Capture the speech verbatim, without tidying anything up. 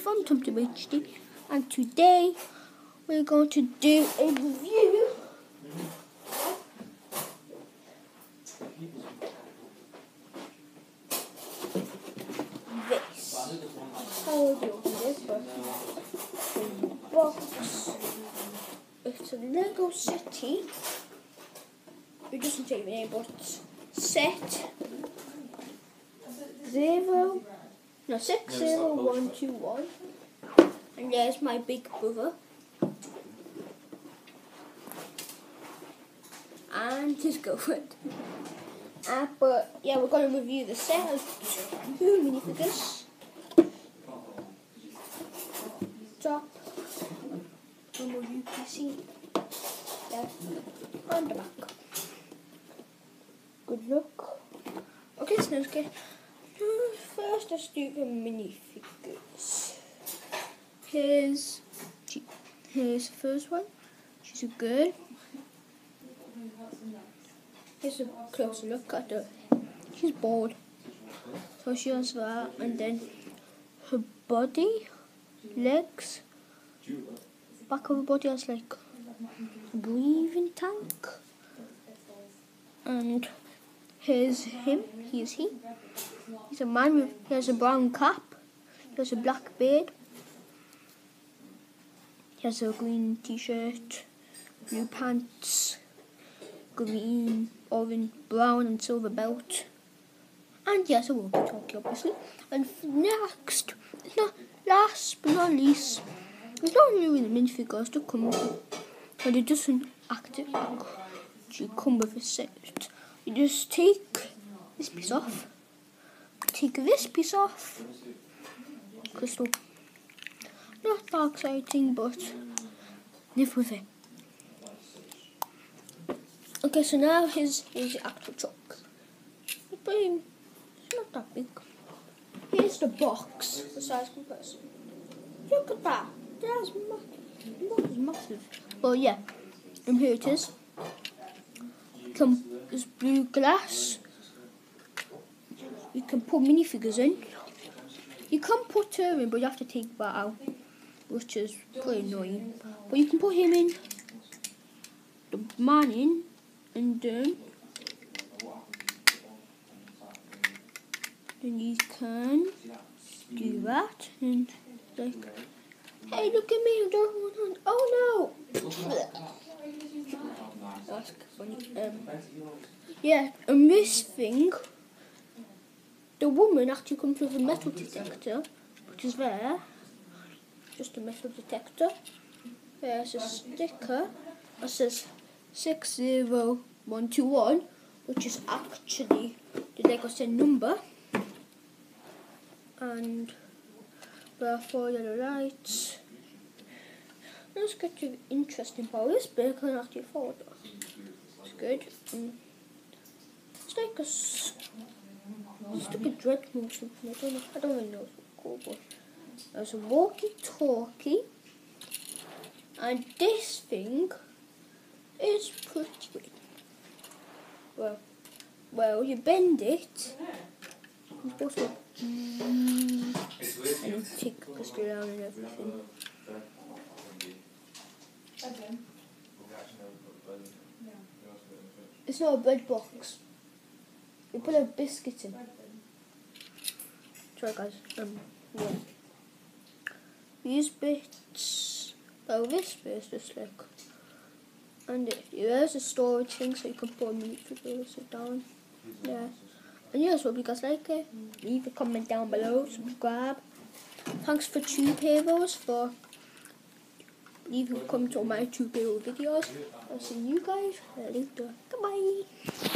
from TumTum H D, and today we're going to do a review this. How would you open this? But the box. It's a Lego City. It doesn't say the name, but set zero, no six zero one two one. And there's my big brother. And his girlfriend. Uh, but yeah, we're going to review the set of two minifigures. Top, normal U P C, yeah, and the back. Good luck. Okay, so let's get first. Let's do the minifigures. Here's here's the first one. She's a girl. Here's a closer look at her. She's bald, so she has that, and then her body, legs, back of her body has like a breathing tank, and here's him. He is he. He's a man with. He has a brown cap. He has a black beard. He has a green t-shirt, blue pants, green, orange, brown and silver belt. And yes, a walkie-talkie obviously. And next, not last but not least, there's not really the minifigures to come with, but it doesn't actually come with a set. You just take this piece off, take this piece off, crystal. Not that exciting, but live with it. Okay, so now here's, here's the actual truck. But it's not that big. Here's the box, the size comparison. Look at that. That's massive. That is massive. Well, yeah. And here it is. Come, there's blue glass. You can put minifigures in. You can put her in, but you have to take that out, which is pretty annoying. But you can put him in, the man in, and then then you can do that, and like, hey, look at me, I don't want to, oh no! That's funny. Um, yeah, and this thing, the woman actually comes with a metal detector, which is there. Just a metal detector. There's a sticker that says six zero one two one, which is actually the Lego set number. And there are four yellow lights. Let's get to the interesting part. This bit I can actually afford. It's good. Mm. It's like a it's like a dreadnought or something. I don't know. I don't really know what it's called, but there's a walkie-talkie, and this thing is pretty good. Well, well, you bend it. You're supposed to, and you take the crystal down and everything. It's not a bread box. You put a biscuit in. Sorry guys, um, yeah. These bits, well this bit is just like, and it, there's a storage thing so you can put a minifigure, sit down, yeah. And yes, hope you guys like it. Leave a comment down below, subscribe. Thanks for Tube Heroes for leaving a comment on my Tube Hero videos. I'll see you guys later. Goodbye.